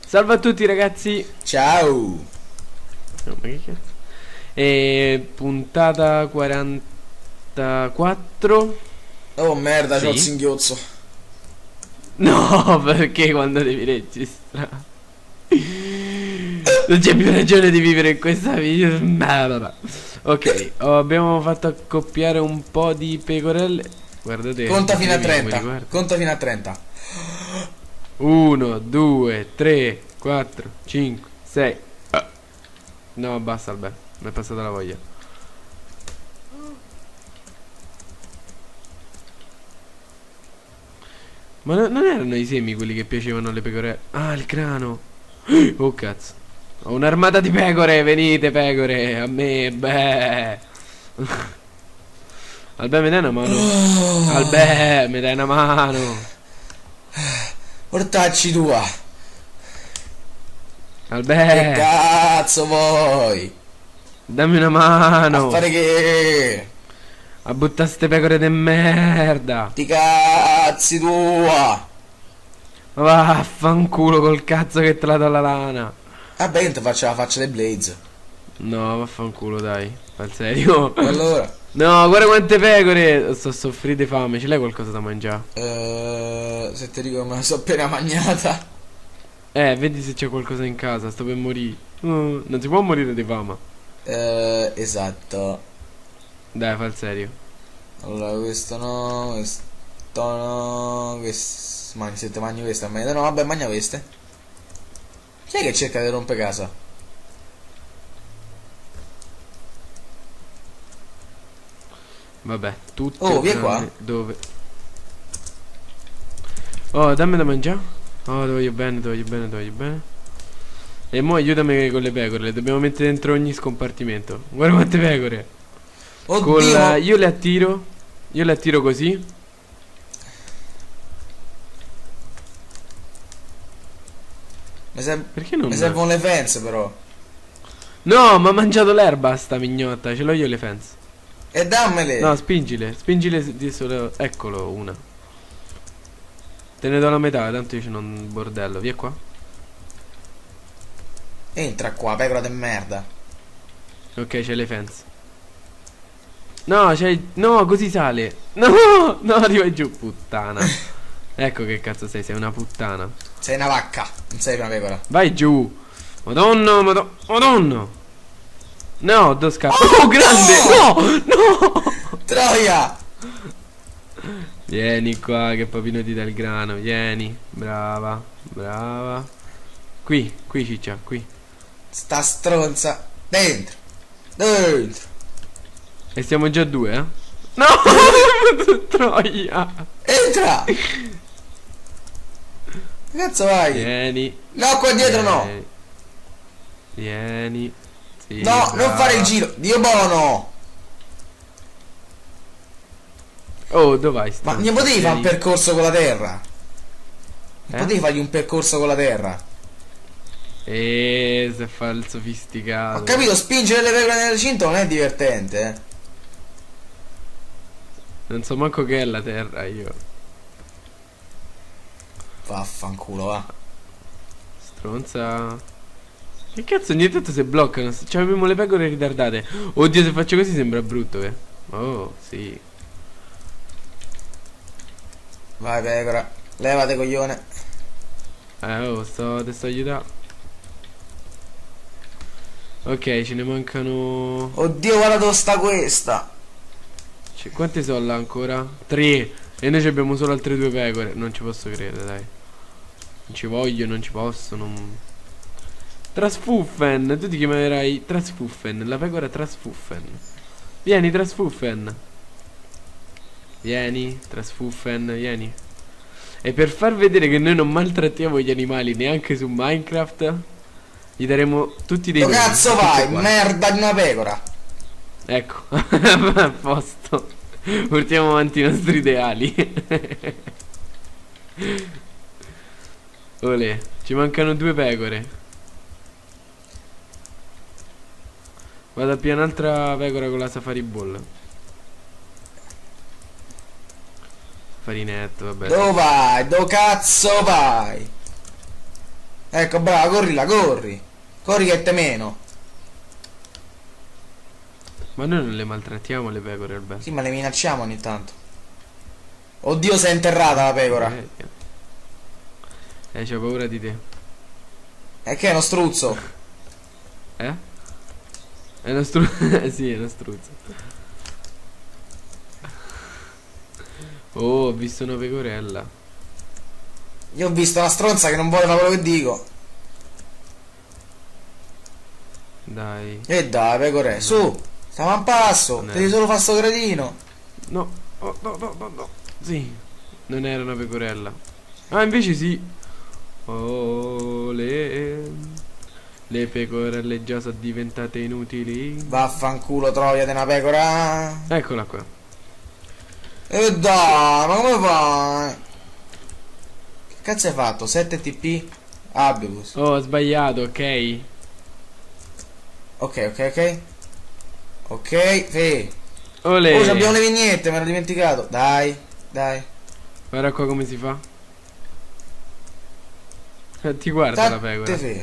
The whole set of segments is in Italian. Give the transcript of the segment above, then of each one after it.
Salve a tutti ragazzi. Ciao. Oh, ma che cazzo? Puntata 44. Oh merda, c'ho il Sì. singhiozzo. No, perché quando devi registrare? Non c'è più ragione di vivere in questa vita. Vabbè. Ok, abbiamo fatto accoppiare un po' di pecorelle. Guardate. Conta fino a come 30. riguarda. Conta fino a 30. 1, 2, 3, 4, 5, 6. No, basta, Alberto. Mi è passata la voglia. Ma non erano i semi quelli che piacevano alle pecore? Ah, il grano. Oh, cazzo. Ho un'armata di pecore. Venite, pecore. A me, beh. Albè, mi dai una mano? Albè, mi dai una mano? Portacci tua. Che Albè, cazzo vuoi? dammi una A mano. fare che? A buttare ste pecore de merda. Ti cazzi tua. Ma vaffanculo col cazzo che te la do la lana. Vabbè, io ti faccio la faccia dei Blaze. No, vaffanculo, dai. Fal serio. E allora? No, guarda quante pecore. Sto a soffrire di fame. Ce l'hai qualcosa da mangiare? Se ti dico me la so appena mangiata. Vedi se c'è qualcosa in casa. Sto per morire. Non si può morire di fame. Esatto. Dai, fal serio. Allora, questo no, questo no, questo... Mangi, se te mangi questa, no, vabbè, mangia queste. Chi è che cerca di rompere casa? Vabbè, tutto. Oh, vieni qua. Dove? Oh, dammi da mangiare. Oh, ti voglio bene, ti voglio bene, ti voglio bene. E mo' aiutami con le pecore. Le dobbiamo mettere dentro ogni scompartimento. Guarda quante pecore. Oddio! Io le attiro. Io le attiro così. Perché non... Mi servono le fence però. No, ma ha mangiato l'erba sta mignotta. Ce l'ho io le fence. E dammele! No, spingile. Spingile di solo. Eccolo, una. Te ne do la metà, tanto io c'ho un bordello. Via qua. Entra qua, pecora de merda. Ok, c'è le fence. No, c'è. No, così sale. No, no, arriva giù, puttana. Ecco che cazzo sei una puttana. Sei una vacca, non sei una pecora. Vai giù. Madonna, madonna, madonna. No, do scappo. Oh, grande. No, no. Troia! Vieni qua che papino ti dà il grano. Vieni. Brava, brava. Qui, qui ciccia, qui. Sta stronza. Dentro. Dentro. E siamo già due, eh? No! Troia! Entra! Che cazzo vai? Vieni. No, qua dietro no. Vieni. Sì, No, brava. non fare il giro. Dio buono. Oh, dove vai? Ma ne potevi fare un percorso con la terra? Eh? Potevi fargli un percorso con la terra? Se fa il sofisticato. Ho capito, spingere le pecore nel recinto non è divertente, eh. Non so manco che è la terra io. Vaffanculo, va. Stronza. Che cazzo, ogni tanto si bloccano. Cioè abbiamo le pecore ritardate. Oddio, se faccio così sembra brutto, eh. Oh, sì. Vai pecora, levate coglione. Oh, te sto aiutando. Ok, ce ne mancano. Oddio, guarda dove sta questa. Quante sono là ancora? 3. E noi ci abbiamo solo altre 2 pecore. Non ci posso credere, dai. Non ci voglio, non ci posso, non... Trasfuffen. Tu ti chiamerai Trasfuffen. La pecora Trasfuffen. Vieni, Trasfuffen. Vieni, Trasfuffen, vieni. E per far vedere che noi non maltrattiamo gli animali neanche su Minecraft, gli daremo tutti dei Dove nomi, cazzo tutti vai? uguali. Merda di una pecora. Ecco. A posto. Portiamo avanti i nostri ideali. Olè, ci mancano 2 pecore. Vado a pigliare un'altra pecora con la safari ball. Farinetto, vabbè. Dove vai? Dove cazzo vai? Ecco, brava, corri là, corri. Corri che te meno. Ma noi non le maltrattiamo le pecore, Alberto. Sì, ma le minacciamo ogni tanto. Oddio, si è interrata la pecora. C'ho paura di te. E che è uno struzzo? Eh? È uno struzzo. Sì, è uno struzzo. Oh, ho visto una pecorella. Io ho visto una stronza che non vuole fare quello che dico. Dai. E dai, pecore, su. Stiamo a passo. Non è- Devi solo fare sto gradino. No. Oh, no, no, no, no. Sì. Non era una pecorella. Ah, invece sì. Oh, le pecorelle già sono diventate inutili. Vaffanculo, troviate una pecora. Eccola qua. E dai, ma come fai? Che cazzo hai fatto? 7 TP? Abibus. Oh, ho sbagliato, ok? Ok, ok, ok. Ok, sì. Olè. Oh, abbiamo le vignette, me l'ho dimenticato. Dai, dai. Guarda qua come si fa. Ti guarda la State pecora. fermo.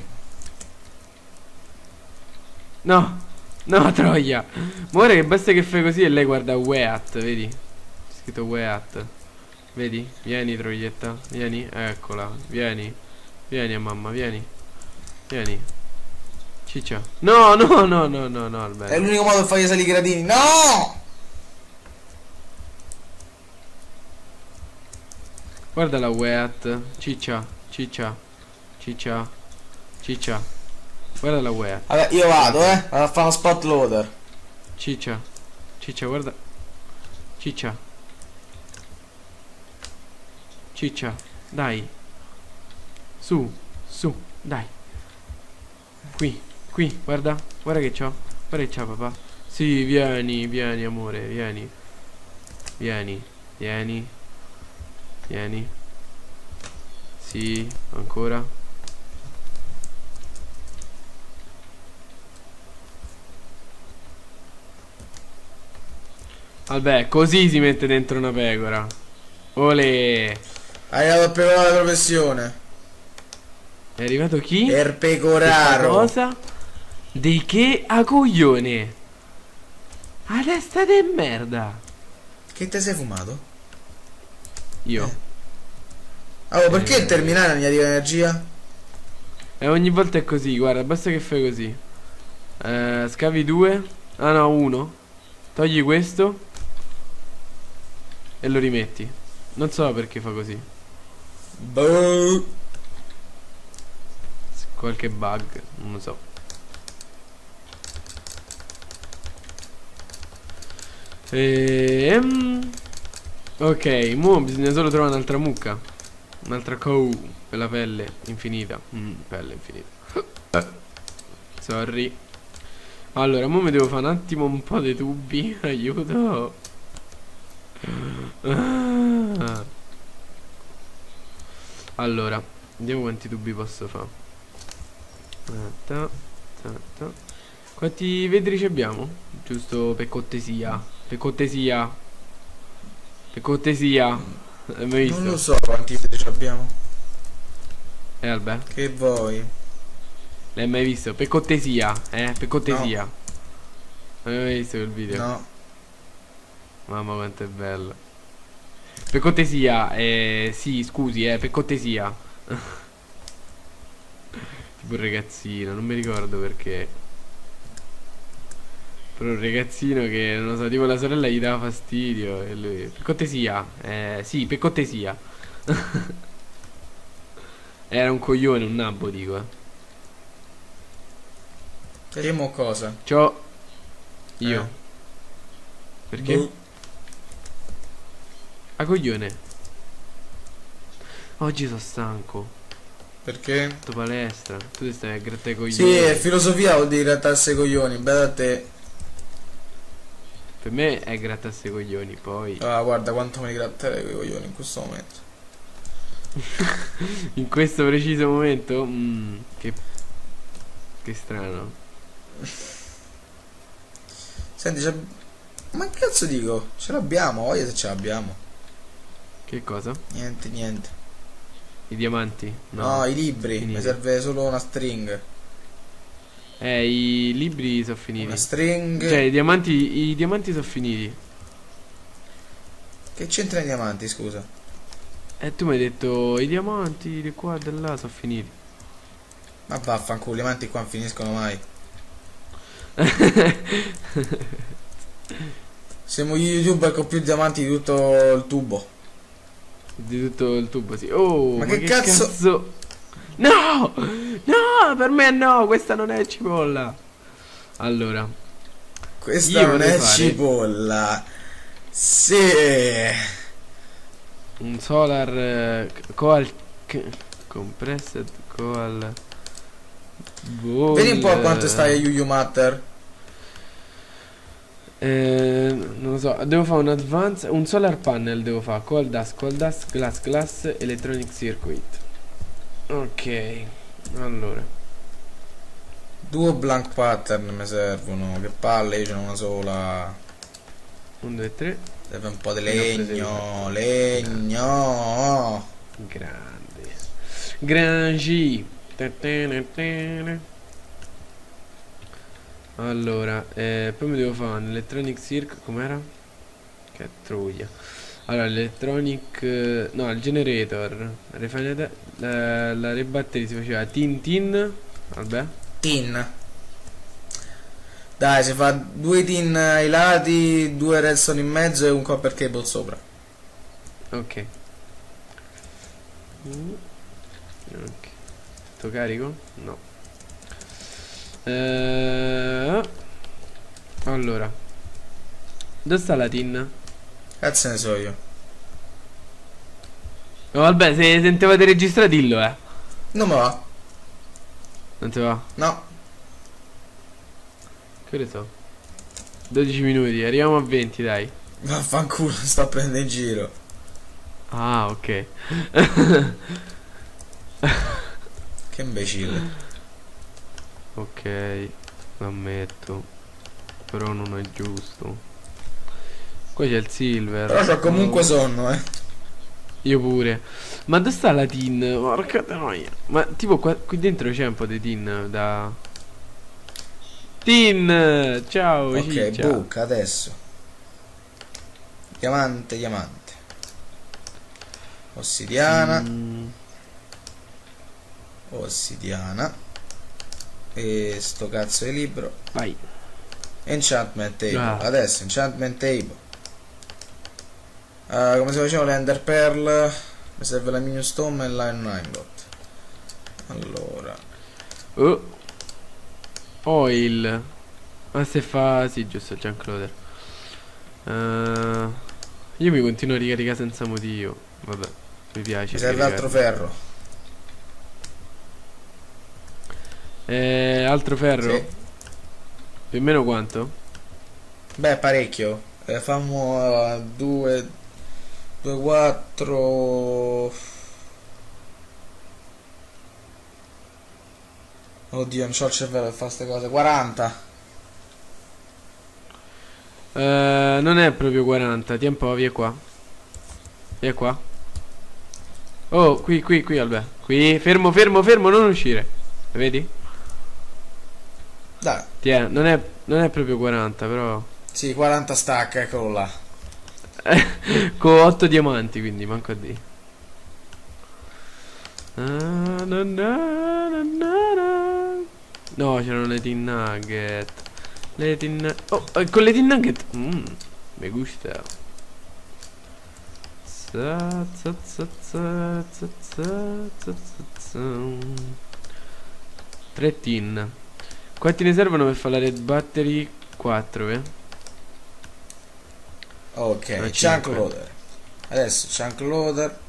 No. No, troia. Muore che basta che fai così e lei guarda Weat, vedi? C'è scritto Weat. Vedi? Vieni, troietta. Vieni. Eccola. Vieni. Vieni a mamma, vieni. Vieni. Ciccia. No, no, no, no, no, no, È Alberto. l'unico modo per fargli salire i gradini. No! Guarda la Weat. Ciccia. Ciccia. Ciccia. Ciccia. Guarda la Weat. Vabbè, io vado, vado a fare uno spot loader. Ciccia. Ciccia, guarda. Ciccia. Ciccia. Dai. Su. Su. Dai. Qui. Qui. Guarda. Guarda che c'ho. Guarda che c'ho, papà. Sì, vieni. Vieni, amore. Vieni. Vieni. Vieni. Vieni. Sì. Ancora. Vabbè, così si mette dentro una pecora. Olè. Hai dato a pecorare la professione. È arrivato chi? Per Questa pecoraro. cosa? Di che a coglione? A testa de merda. Che te sei fumato? Io. Oh, perché il terminale non gli arriva energia? E ogni volta è così, guarda, basta che fai così. Scavi 2. Ah no, 1. Togli questo. E lo rimetti. Non so perché fa così. Boh. Qualche bug, non lo so. Ok, mo bisogna solo trovare un'altra mucca. Un'altra cow per la pelle infinita. Pelle infinita. Sorry. Allora, mo mi devo fare un attimo un po' dei tubi. Aiuto. Allora, vediamo quanti tubi posso fare. Ta, ta, ta. Quanti vetri ci abbiamo? Giusto per cortesia. Per cortesia. Per cortesia. Hai mai visto? Non lo so quanti vetri ci abbiamo. Vabbè. Che vuoi? L'hai mai visto? Per cortesia. Per cortesia. Non hai mai visto quel video? No. Mamma quanto è bello. Per cortesia. Sì, scusi, per cortesia. Tipo un ragazzino, non mi ricordo perché. Però un ragazzino che, non lo so, tipo la sorella gli dava fastidio e lui, per cortesia, sì, per cortesia. Era un coglione, un nabbo, dico. Vediamo cosa. Ciò io. Perché? Boh. A coglione. Oggi sono stanco. Perché? Fatto palestra. Tu ti stai a grattare i coglioni. Sì, filosofia vuol dire grattarsi i coglioni. Bella a te. Per me è grattarsi i coglioni, poi. Ah, guarda quanto mi gratterei con i coglioni in questo momento. In questo preciso momento. Che strano. Senti, ma che cazzo dico? Ce l'abbiamo, voglia se ce l'abbiamo. Che cosa? Niente, niente. I diamanti? No, i libri. finiti. Mi serve solo una string. I libri sono Una finiti. string. Cioè, i diamanti sono finiti. Che c'entra i diamanti, scusa? E tu mi hai detto i diamanti di qua e di là sono finiti. Ma vaffanculo, i diamanti qua non finiscono mai. Siamo gli youtuber con più diamanti di tutto il tubo. Di tutto il tubo, sì. Oh, Ma ma che che cazzo? cazzo? No! No, per me no, questa non è cipolla. Allora, Questa io non vorrei è fare cipolla. Sì. un solar coal compressed coal ball. Vedi un po' quanto stai a Yu Matter. Non lo so, devo fare un advance, un solar panel devo fare, coal dust, glass, electronic circuit. Ok, allora, 2 blank pattern mi servono. Che palle, io ce n'ho una sola. 1, 2, 3, Serve un po' di Ne ho prese legno. Legno. grande. Grangi. Allora, poi mi devo fare un electronic circuit, com'era? Che troia. Allora, l'electronic, no, il generator, refined, la rebattery si faceva tin tin, vabbè, Tin. Dai, si fa 2 tin ai lati, 2 redstone in mezzo e un copper cable sopra. ok. Mm, ok. Sto carico? No. Allora, dove sta la tin? Cazzo ne so io. Oh, vabbè, se sentivate registrare dillo, Non mi va. non ti va? No. Che ne so? 12 minuti, arriviamo a 20, dai. Vaffanculo, sto a prendere in giro. Ah, ok. Che imbecille. Ok, l'ammetto. Però non è giusto. Qua c'è il silver. Però c'ho comunque Oh, sonno, io pure. Ma dove sta la tin? Porca troia. Ma tipo qui dentro c'è un po' di tin da... Tin! Ciao, Ok, ciccia. book, adesso. Diamante, diamante. Ossidiana. Mm, Ossidiana. E sto cazzo di libro. vai. Enchantment table. Ah. Adesso, enchantment table. Come si faceva l'Ender Pearl? Mi serve la Minion Stone e l'Iron Ingot. Allora. Oh, oil. Ma se fa... Sì, giusto, Jean-Claude. Io mi continuo a ricaricare senza motivo. Vabbè, mi piace Mi serve altro ricaricarmi. ferro. Altro ferro? Sì. Più o meno quanto? Beh, parecchio. Fammo 2, 2, 4. Oddio, non c'ho il cervello per fare queste cose. 40. Non è proprio 40. Tieni un po', via qua. Via qua. Oh, qui, Albè. Qui, fermo, fermo, fermo, non uscire. Vedi? Dai. Tiè, non è proprio 40, però. Sì, 40 stack, eccolo là. Con 8 diamanti, quindi manco a di. Ah, na, na, na, na, na. No, c'erano le tin nugget. Le tin. Oh, con le tin nugget. Mi gusta. Za, za, za, za, za, za, za, za. 3 tin. Quanti ne servono per fare la red battery? 4, Ok, Ah, chunk 5. loader. Adesso chunk loader.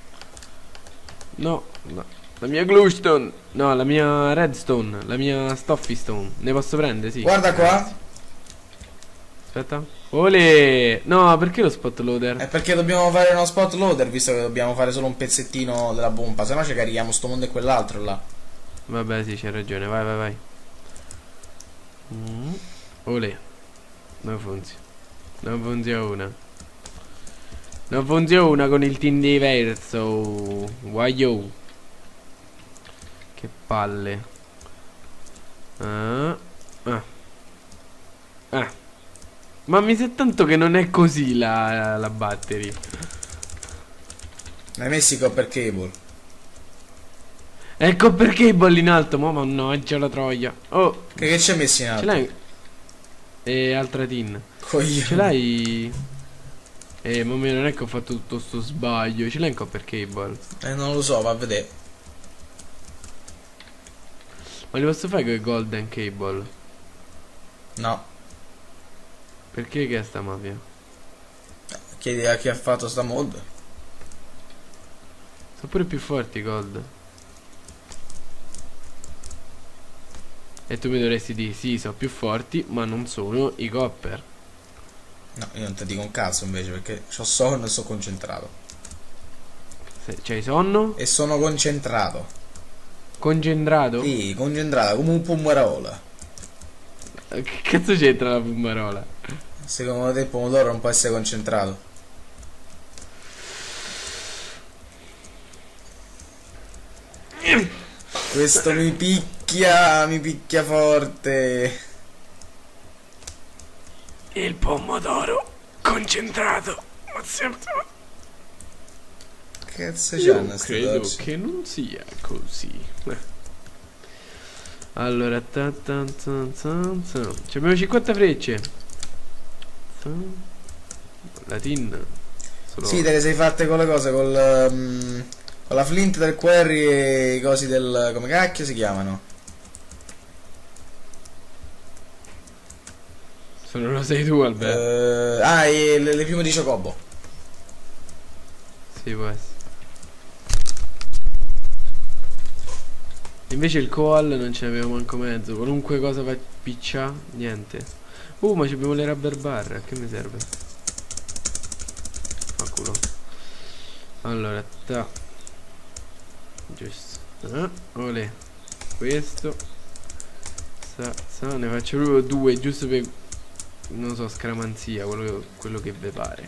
No, no. La mia glowstone. No, la mia redstone. La mia stuffy stone. Ne posso prendere? Sì. Guarda qua. Aspetta. Ole. No, perché lo spot loader? È perché dobbiamo fare uno spot loader, visto che dobbiamo fare solo un pezzettino della bomba. Se no ci carichiamo sto mondo e quell'altro là. Vabbè, sì, c'hai ragione. Vai, vai, vai. Ole. Non funziona. Non funziona. Non funziona con il team diverso. Guaio. Che palle. Ah. Ah. Ah. Ma mi sa tanto che non è così la battery. L'hai messi copper cable. Ecco perché i bolli in alto. Ma mannaggia la troia. Oh, Che ci hai messi in ce alto? l'hai? E altra tin. Coglione. Ce l'hai? Mamma mia, non è che ho fatto tutto sto sbaglio. Ce l'hai in copper cable? Non lo so, va a vedere. Ma li posso fare con i golden cable? No. Perché che è sta mafia? Chiedi a chi ha fatto sta mod. Sono pure più forti i gold. E tu mi dovresti dire, sì, sono più forti, ma non sono i copper. No, io non ti dico un cazzo invece perché c'ho sonno e sono concentrato. Se c'hai sonno? E sono concentrato. Concentrato? Sì, concentrato come un pomarola. Che cazzo c'entra la fumarola? Secondo te il pomodoro non può essere concentrato? Questo mi picchia forte. Il pomodoro concentrato. Ma sempre... Cazzo Io c'hanno sti credo dolci? che non sia così. Allora, ci abbiamo 50 frecce. La tin. Solo... Sì, te le sei fatte con le cose, con la flint del quarry e i cosi del... come cacchio si chiamano? Se non lo sei tu, Alberto. E le piume di Chocobo. Sì, può essere. Invece il koal non ce n'avevo manco mezzo. Qualunque cosa va a piccià, niente. Ma abbiamo le rubber bar. A che mi serve? Fa culo. Allora, giusto. Olè. Questo. Ne faccio proprio due, giusto per... non so, scramanzia, quello che vi pare.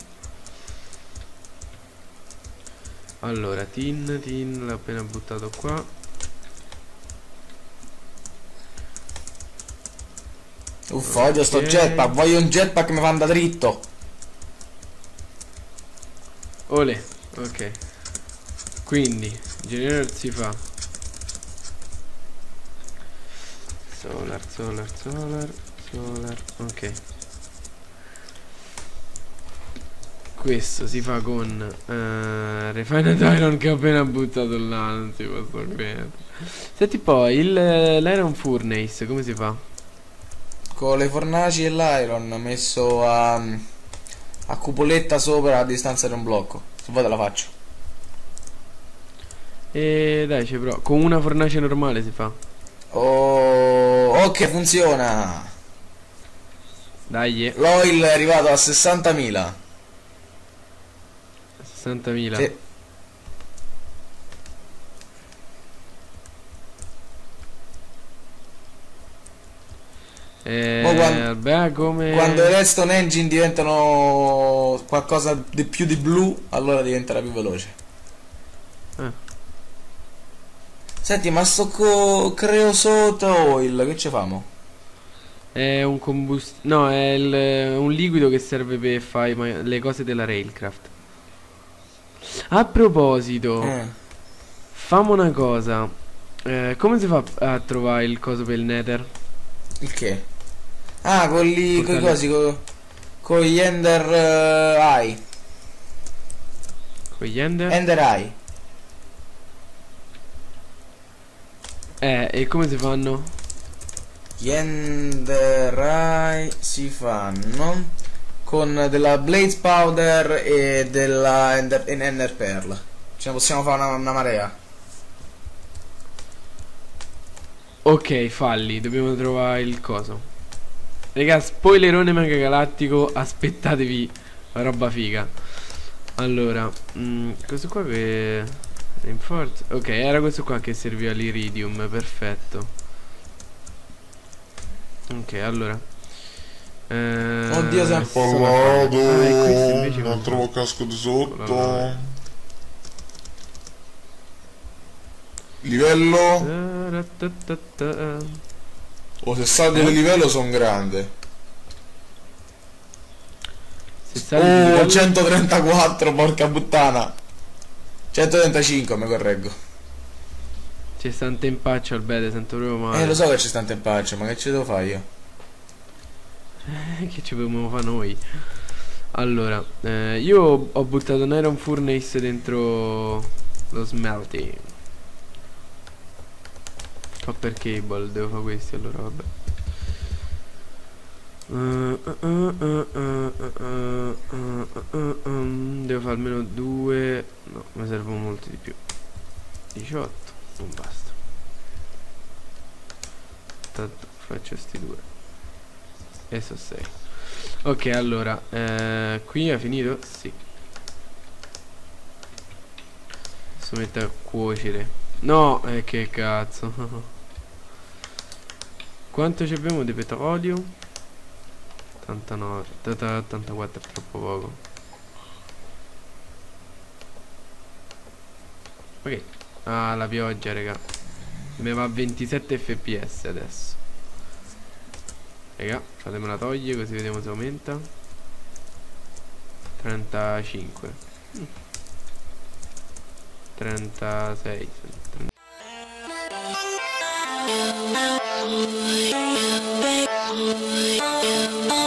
Allora, tin, l'ho appena buttato qua. Uffa, odio sto Ok. jetpack, voglio un jetpack che mi fa andare dritto. Olè, ok. Quindi, generator si fa solar, ok. Questo si fa con Refined Iron che ho appena buttato là, non si posso credere. Senti poi, l'Iron Furnace, come si fa? Con le fornaci e l'iron messo a cupoletta sopra a distanza di un blocco. Se vuoi te la faccio. E dai, c'è però. Con una fornace normale si fa. Oh, ok, funziona. Dai, L'oil è arrivato a 60.000. 60.000. Sì. Beh, come... Quando i redstone engine diventano qualcosa di più di blu, allora diventerà più veloce. Ah. Senti, ma sto creosote oil, che ci famo? È un no, è un liquido che serve per fare le cose della Railcraft. A proposito, fammi una cosa. Come si fa a trovare il coso per il Nether? Il che? Ah, con coi Portale. cosi, con gli Ender Eye. Con gli Ender? Ender Eye. E come si fanno? Gli Ender Eye si fanno con della Blaze Powder e della Ender Pearl. Ce ne possiamo fare una marea. Ok, falli, dobbiamo trovare il coso. Raga, spoilerone mega galattico, aspettatevi roba figa. Allora, questo qua che... Reinforce. Ok, era questo qua che serviva l'iridium, perfetto. Ok, allora Oddio, sempre Parlato, e questo invece non trovo casco di sotto. Livello. Oh, se salgo di livello sono grande. Se sali di livello... 134, porca puttana. 135, mi correggo. C'è sta un tempaccio al bede, sento proprio male. Lo so che c'è sta in pace, ma che ci devo fare io? Che ci dobbiamo fare noi? Allora, io ho buttato un iron furnace dentro lo smelting. Copper cable, devo fare questi allora, vabbè. Devo fare almeno 2. No, mi servono molti di più. 18, non basta. Tanto faccio sti 2. E so 6. Ok, allora, qui ha finito? Sì. Adesso metto a cuocere. No, che cazzo. Quanto ci abbiamo di petrolio? 89, 84 è troppo poco. Ok. Ah, la pioggia, raga. Mi va a 27 fps adesso. Raga, fatemela togliere così vediamo se aumenta. 35. 36. 30.